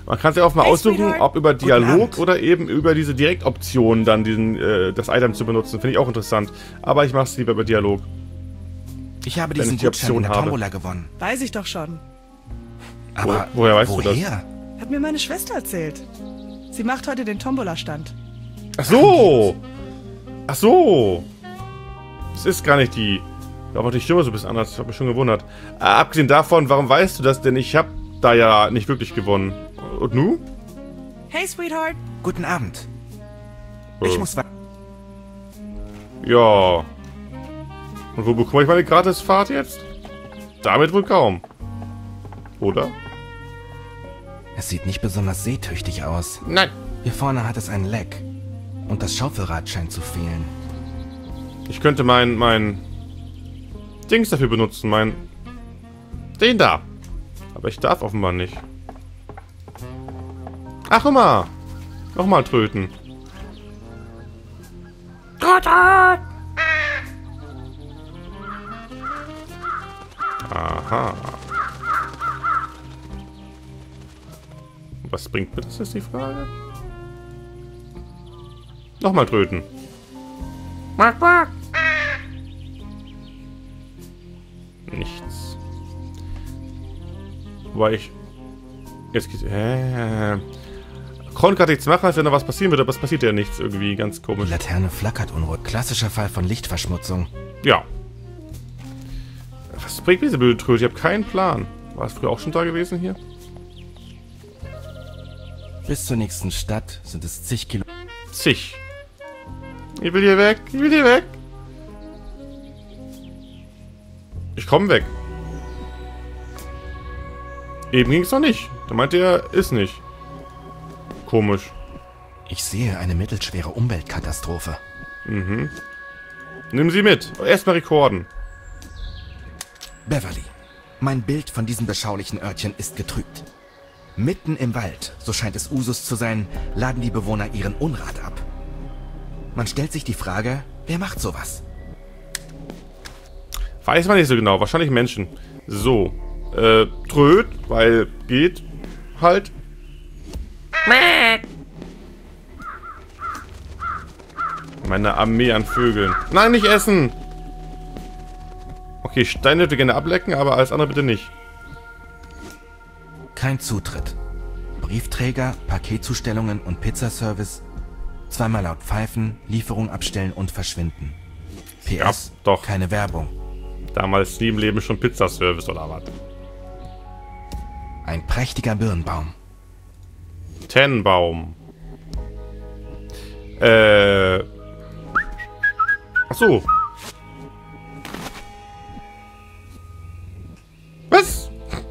Man kann sich auch mal aussuchen, ob über Dialog oder eben über diese Direktoption dann das Item zu benutzen. Finde ich auch interessant. Aber ich mache es lieber über Dialog. Ich habe diesen Gutschein in der Tombola gewonnen. Weiß ich doch schon. Aber woher weißt du das? Hat mir meine Schwester erzählt. Sie macht heute den Tombola-Stand. Ach so! Ach so! Das ist gar nicht die... Aber die Stimme so ein bisschen anders. Ich habe mich schon gewundert. Abgesehen davon, warum weißt du das denn? Ich habe da ja nicht wirklich gewonnen. Und nu? Hey, Sweetheart. Guten Abend. Ich muss... Ja. Und wo bekomme ich meine Gratisfahrt jetzt? Damit wohl kaum. Oder? Es sieht nicht besonders seetüchtig aus. Nein. Hier vorne hat es ein Leck. Und das Schaufelrad scheint zu fehlen. Ich könnte mein Dings dafür benutzen, den da. Aber ich darf offenbar nicht. Ach, immer. Nochmal tröten. Aha. Was bringt mir das, ist die Frage? Nochmal tröten. Nichts. Wobei ich... Jetzt geht's... Kron kann nichts machen, als wenn da was passieren würde, aber es passiert ja nichts irgendwie. Ganz komisch. Die Laterne flackert unruhig. Klassischer Fall von Lichtverschmutzung. Ja. Was bringt diese blöde Tröte? Ich habe keinen Plan. War es früher auch schon da gewesen hier? Bis zur nächsten Stadt sind es zig Kilo... Zig. Ich will hier weg. Ich will hier weg. Ich komme weg. Eben ging es noch nicht. Da meinte er, ist nicht. Komisch. Ich sehe eine mittelschwere Umweltkatastrophe. Mhm. Nimm sie mit. Erstmal rekorden. Beverly, mein Bild von diesem beschaulichen Örtchen ist getrübt. Mitten im Wald, so scheint es Usus zu sein, laden die Bewohner ihren Unrat ab. Man stellt sich die Frage, wer macht sowas? Weiß man nicht so genau. Wahrscheinlich Menschen. So. Tröd, weil geht halt. Meine Armee an Vögeln. Nein, nicht essen! Okay, Steine würde gerne ablecken, aber alles andere bitte nicht. Kein Zutritt. Briefträger, Paketzustellungen und Pizzaservice. Zweimal laut pfeifen, Lieferung abstellen und verschwinden. PS, Ja, doch. keine Werbung. Damals nie im Leben schon Pizzaservice oder was? Ein prächtiger Birnbaum. Tennenbaum. Ach so. Was?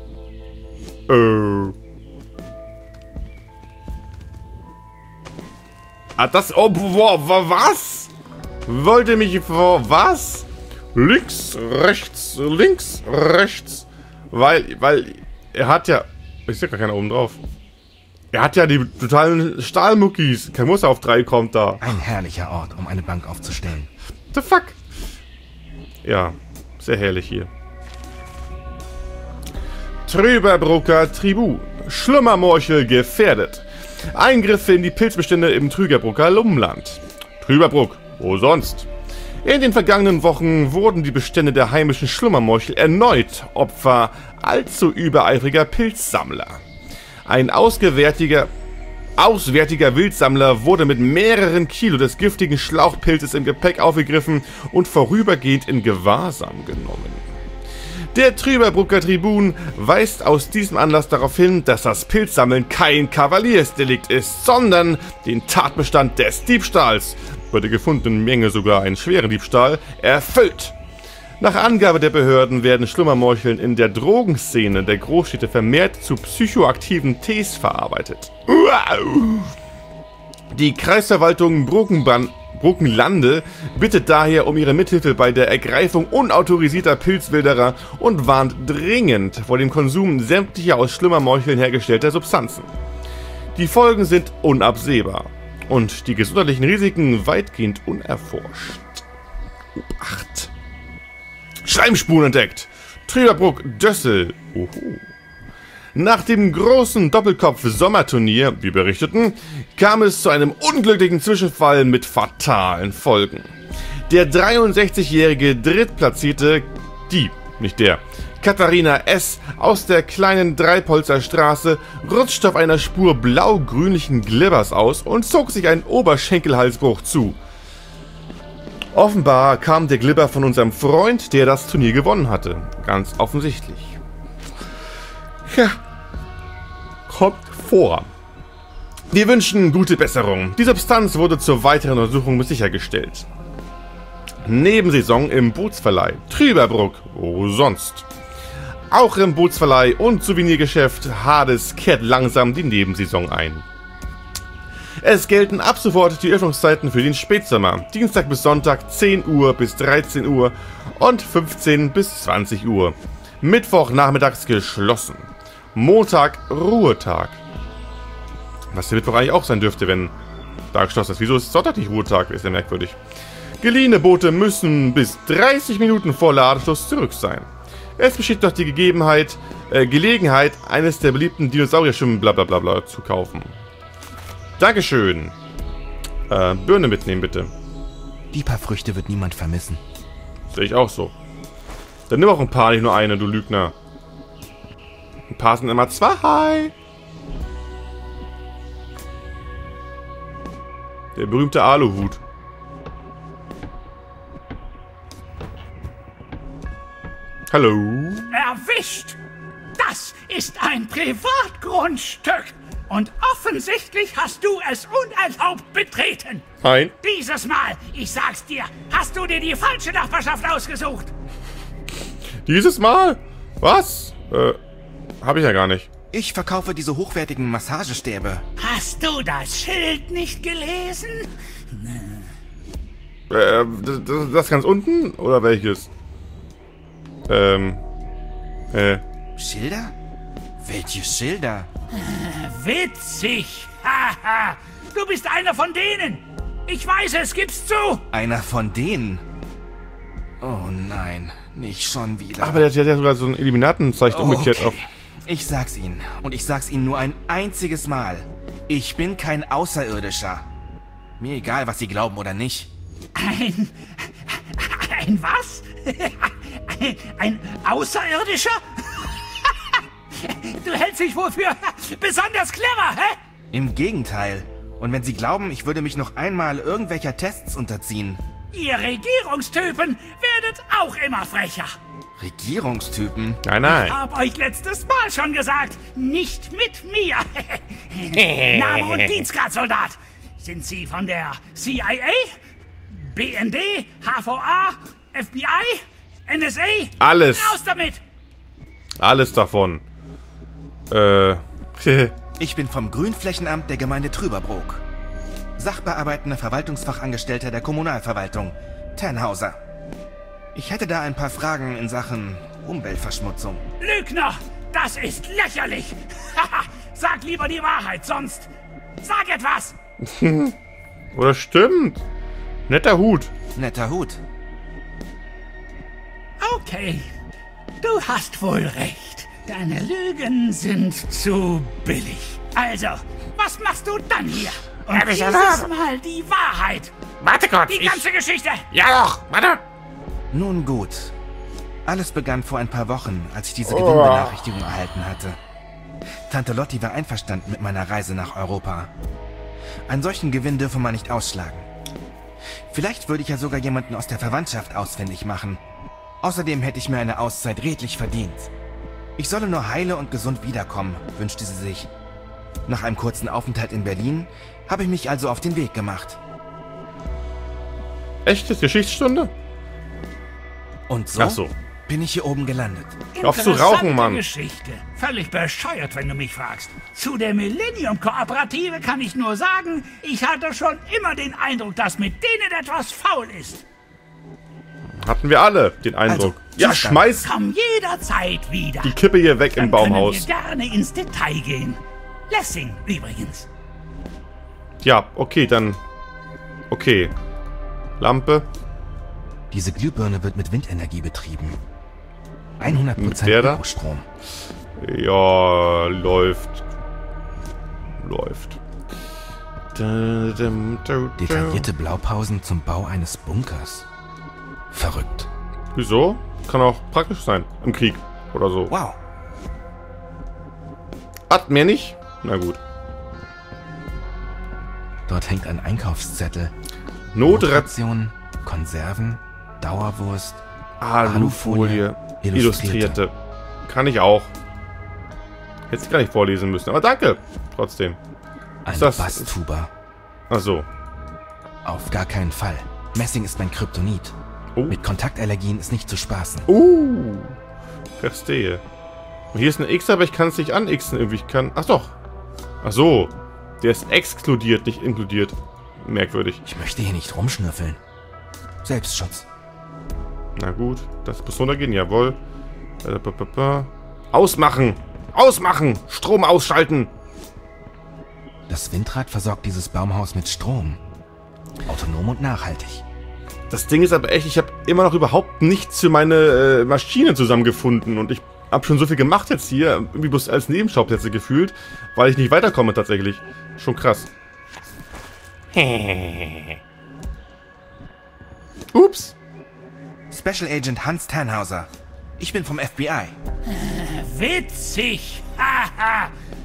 Ah, das... Oh, was? Wollte mich... Was? Links, rechts, links, rechts. Weil... Er hat ja... Ich sehe gar keiner oben drauf. Er hat ja die totalen Stahlmuckis. Kein Muster auf 3 kommt da. Ein herrlicher Ort, um eine Bank aufzustellen. The fuck? Ja, sehr herrlich hier. Trüberbrucker Tribu. Schlummermorchel gefährdet. Eingriffe in die Pilzbestände im Trüberbrucker Lumland. Trüberbruck, wo sonst? In den vergangenen Wochen wurden die Bestände der heimischen Schlummermorchel erneut Opfer allzu übereifriger Pilzsammler. Ein auswärtiger Wildsammler wurde mit mehreren Kilo des giftigen Schlauchpilzes im Gepäck aufgegriffen und vorübergehend in Gewahrsam genommen. Der Trüberbrucker Tribun weist aus diesem Anlass darauf hin, dass das Pilzsammeln kein Kavaliersdelikt ist, sondern den Tatbestand des Diebstahls, bei der gefundenen Menge sogar einen schweren Diebstahl, erfüllt. Nach Angabe der Behörden werden Schlummermorcheln in der Drogenszene der Großstädte vermehrt zu psychoaktiven Tees verarbeitet. Die Kreisverwaltung Bruckenlande bittet daher um ihre Mithilfe bei der Ergreifung unautorisierter Pilzwilderer und warnt dringend vor dem Konsum sämtlicher aus Schlummermorcheln hergestellter Substanzen. Die Folgen sind unabsehbar und die gesundheitlichen Risiken weitgehend unerforscht. Obacht! Schleimspuren entdeckt! Trüberbruck Dössel. Oho. Nach dem großen Doppelkopf-Sommerturnier, wie berichteten, kam es zu einem unglücklichen Zwischenfall mit fatalen Folgen. Der 63-jährige Drittplatzierte, Katharina S. aus der kleinen Dreipolzer Straße rutschte auf einer Spur blau-grünlichen Glibbers aus und zog sich einen Oberschenkelhalsbruch zu. Offenbar kam der Glibber von unserem Freund, der das Turnier gewonnen hatte. Ganz offensichtlich. Ja, kommt vor. Wir wünschen gute Besserung. Die Substanz wurde zur weiteren Untersuchung sichergestellt. Nebensaison im Bootsverleih Trüberbruck, wo sonst? Auch im Bootsverleih und Souvenirgeschäft Hades kehrt langsam die Nebensaison ein. Es gelten ab sofort die Öffnungszeiten für den Spätsommer. Dienstag bis Sonntag 10 Uhr bis 13 Uhr und 15 bis 20 Uhr. Mittwoch nachmittags geschlossen. Montag Ruhetag. Was der Mittwoch eigentlich auch sein dürfte, wenn da geschlossen ist. Wieso ist Sonntag nicht Ruhetag? Ist ja merkwürdig. Geliehene Boote müssen bis 30 Minuten vor Ladeschluss zurück sein. Es besteht noch die Gelegenheit, eines der beliebten Dinosaurierschwimmen blablabla zu kaufen. Dankeschön. Birne mitnehmen, bitte. Die paar Früchte wird niemand vermissen. Sehe ich auch so. Dann nimm auch ein paar, nicht nur eine, du Lügner. Ein paar sind immer 2. Der berühmte Aluhut. Hallo? Erwischt! Das ist ein Privatgrundstück! Und offensichtlich hast du es unerlaubt betreten. Nein. Dieses Mal, ich sag's dir, hast du dir die falsche Nachbarschaft ausgesucht. Dieses Mal? Was? Hab ich ja gar nicht. Ich verkaufe diese hochwertigen Massagestäbe. Hast du das Schild nicht gelesen? Das ganz unten? Oder welches? Schilder? Welche Schilder? Witzig. Haha. Du bist einer von denen. Ich weiß es, gib's zu. Einer von denen? Oh nein, nicht schon wieder. Aber der hat ja sogar so ein Illuminatenzeichen umgekehrt auf. Ich sag's Ihnen. Und ich sag's Ihnen nur ein einziges Mal. Ich bin kein Außerirdischer. Mir egal, was Sie glauben oder nicht. Ein was? Ein Außerirdischer? Du hältst dich wohl für besonders clever, hä? Im Gegenteil. Und wenn Sie glauben, ich würde mich noch einmal irgendwelcher Tests unterziehen. Ihr Regierungstypen werdet auch immer frecher. Regierungstypen? Nein. Ich hab euch letztes Mal schon gesagt, nicht mit mir. Name und Dienstgradsoldat. Sind Sie von der CIA? BND? HVA? FBI? NSA? Alles. Raus damit! Alles davon. Ich bin vom Grünflächenamt der Gemeinde Trüberbrook. Sachbearbeitender Verwaltungsfachangestellter der Kommunalverwaltung, Tannhauser. Ich hätte da ein paar Fragen in Sachen Umweltverschmutzung. Lügner! Das ist lächerlich! Sag lieber die Wahrheit, sonst... Sag etwas! Oder stimmt. Netter Hut. Netter Hut. Okay, du hast wohl recht. Deine Lügen sind zu billig. Also, was machst du dann hier? Und dieses Mal die Wahrheit. Warte kurz, Die ganze Geschichte. Ja doch, warte. Nun gut. Alles begann vor ein paar Wochen, als ich diese Gewinnbenachrichtigung erhalten hatte. Tante Lotti war einverstanden mit meiner Reise nach Europa. Einen solchen Gewinn dürfe man nicht ausschlagen. Vielleicht würde ich ja sogar jemanden aus der Verwandtschaft ausfindig machen. Außerdem hätte ich mir eine Auszeit redlich verdient. Ich solle nur heile und gesund wiederkommen, wünschte sie sich. Nach einem kurzen Aufenthalt in Berlin habe ich mich also auf den Weg gemacht. Echtes Geschichtsstunde? Und so, Ach so. bin ich hier oben gelandet. Auf zu rauchen, Mann. Geschichte. Völlig bescheuert, wenn du mich fragst. Zu der Millennium-Kooperative kann ich nur sagen, ich hatte schon immer den Eindruck, dass mit denen etwas faul ist. Hatten wir alle den Eindruck. Also, Ja, Zustand. schmeiß Komm jederzeit wieder. die Kippe hier weg im Dann können Baumhaus. wir gerne ins Detail gehen. Lessing übrigens. Ja, okay, dann... Okay. Lampe. Diese Glühbirne wird mit Windenergie betrieben. 100% wer da? Ökostrom. Ja, läuft. Läuft. Detaillierte Blaupausen zum Bau eines Bunkers. Verrückt. Wieso? Kann auch praktisch sein. Im Krieg oder so. Wow. Hat mehr nicht? Na gut. Dort hängt ein Einkaufszettel. Notration. Konserven, Dauerwurst, Alufolie. Illustrierte. Kann ich auch. Hätte ich gar nicht vorlesen müssen. Aber danke. Trotzdem. Ein das- Basstuber. Ach so. Auf gar keinen Fall. Messing ist mein Kryptonit. Oh. Mit Kontaktallergien ist nicht zu spaßen. Verstehe. Und hier ist ein X, aber ich kann es nicht anxen. Irgendwie. Ich kann. Ach doch. Ach so. Der ist exkludiert, nicht inkludiert. Merkwürdig. Ich möchte hier nicht rumschnüffeln. Selbstschutz. Na gut. Das muss runtergehen. Jawohl. Ausmachen. Ausmachen. Strom ausschalten. Das Windrad versorgt dieses Baumhaus mit Strom. Autonom und nachhaltig. Das Ding ist aber echt, ich habe immer noch überhaupt nichts für meine Maschine zusammengefunden. Und ich habe schon so viel gemacht jetzt hier. Irgendwie bloß als Nebenschauplätze gefühlt. Weil ich nicht weiterkomme tatsächlich. Schon krass. Ups. Special Agent Hans Tannhauser. Ich bin vom FBI. Witzig. Haha.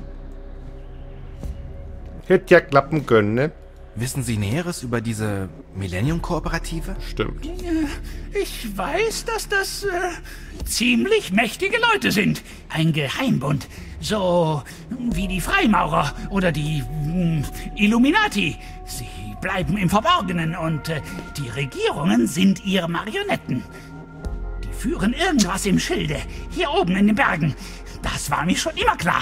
Hätte ja klappen können, ne? Wissen Sie Näheres über diese Millennium-Kooperative? Stimmt. Ich weiß, dass das ziemlich mächtige Leute sind. Ein Geheimbund. So wie die Freimaurer oder die Illuminati. Sie bleiben im Verborgenen und die Regierungen sind ihre Marionetten. Die führen irgendwas im Schilde. Hier oben in den Bergen. Das war mir schon immer klar.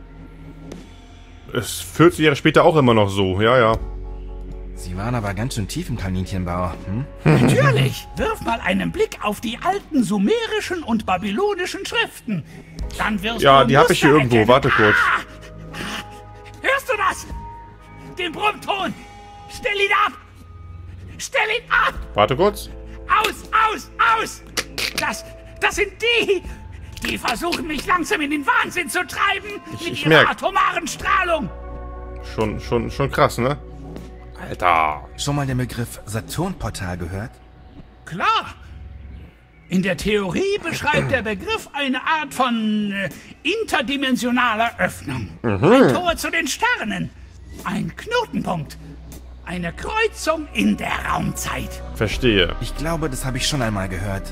Es 40 Jahre später auch immer noch so, ja, ja. Sie waren aber ganz schön tief im Kaninchenbau, hm? Natürlich. Wirf mal einen Blick auf die alten sumerischen und babylonischen Schriften. Dann wirst Ja, du die habe ich hier Muster irgendwo. erkennen. Warte kurz. Hörst du das? Den Brummton. Stell ihn ab. Stell ihn ab. Warte kurz. Aus. Das sind die. Die versuchen mich langsam in den Wahnsinn zu treiben. Mit ich ihrer merk. atomaren Strahlung. Schon krass, ne? Alter. Schon mal den Begriff Saturnportal gehört? Klar. In der Theorie beschreibt der Begriff eine Art von interdimensionaler Öffnung. Ein Tor zu den Sternen. Ein Knotenpunkt. Eine Kreuzung in der Raumzeit. Verstehe. Ich glaube, das habe ich schon einmal gehört.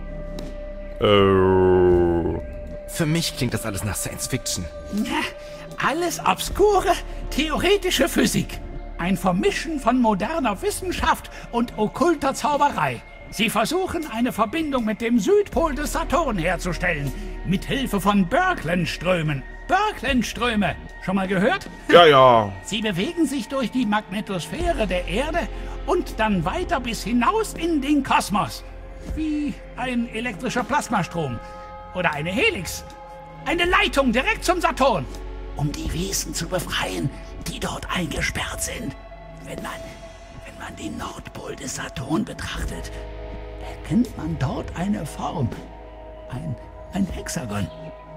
Für mich klingt das alles nach Science Fiction. Alles obskure, theoretische Physik. Ein Vermischen von moderner Wissenschaft und okkulter Zauberei. Sie versuchen, eine Verbindung mit dem Südpol des Saturn herzustellen. Mit Hilfe von Birkeland-Strömen. Birkeland-Ströme. Schon mal gehört? Ja. Sie bewegen sich durch die Magnetosphäre der Erde und dann weiter bis hinaus in den Kosmos. Wie ein elektrischer Plasmastrom. Oder eine Helix. Eine Leitung direkt zum Saturn. Um die Wesen zu befreien, die dort eingesperrt sind. Wenn man den Nordpol des Saturn betrachtet, erkennt man dort eine Form. Ein Hexagon.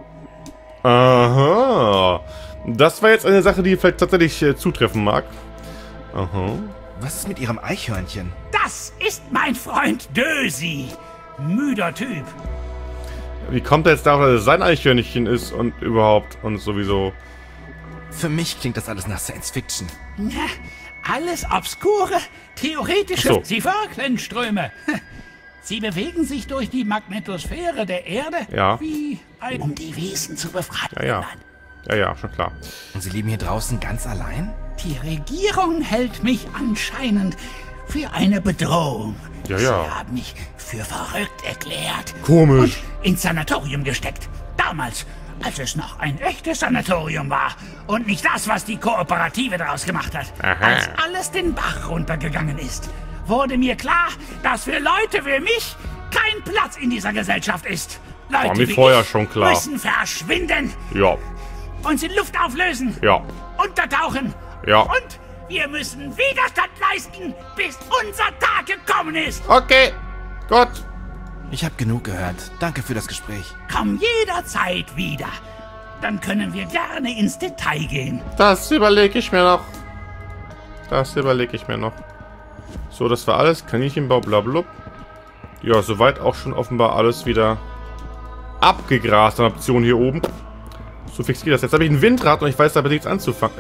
Aha. Das war jetzt eine Sache, die vielleicht tatsächlich zutreffen mag. Aha. Was ist mit Ihrem Eichhörnchen? Das ist mein Freund Dösi. Müder Typ. Wie kommt er jetzt darauf, dass es sein Eichhörnchen ist und überhaupt und sowieso? Für mich klingt das alles nach Science Fiction. Alles obskure, theoretische Ach so. Birkeland-Ströme. Sie bewegen sich durch die Magnetosphäre der Erde Ja. wie ein... Um die Wesen zu befreien. Ja, schon klar. Und Sie leben hier draußen ganz allein? Die Regierung hält mich anscheinend für eine Bedrohung. Ja. Sie haben mich für verrückt erklärt. Komisch. Und ins Sanatorium gesteckt. Damals, als es noch ein echtes Sanatorium war. Und nicht das, was die Kooperative daraus gemacht hat. Aha. Als alles den Bach runtergegangen ist, wurde mir klar, dass für Leute wie mich kein Platz in dieser Gesellschaft ist. Leute War mir wie vorher ich schon klar. müssen verschwinden. Ja. Uns in Luft auflösen. Ja. Untertauchen. Ja. Und wir müssen Widerstand leisten, bis unser Tag gekommen ist. Okay. Gut. Ich habe genug gehört. Danke für das Gespräch. Komm jederzeit wieder. Dann können wir gerne ins Detail gehen. Das überlege ich mir noch. Das überlege ich mir noch. So, das war alles. Kaninchenbau, blablabla. Ja, soweit auch schon offenbar alles wieder abgegrast an Optionen hier oben. So fix geht das. Jetzt habe ich ein Windrad und ich weiß damit nichts anzufangen.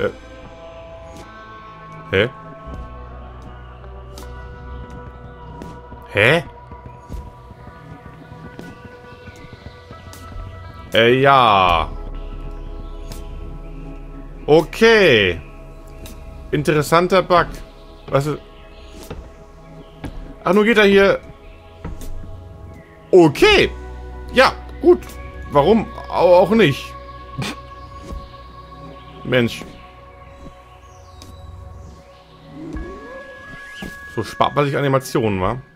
Hä? Hä? Ja. Okay. Interessanter Bug. Was ist... Ach, nur geht er hier... Okay. Ja, gut. Warum auch nicht? Mensch. So spart man sich Animationen, wa?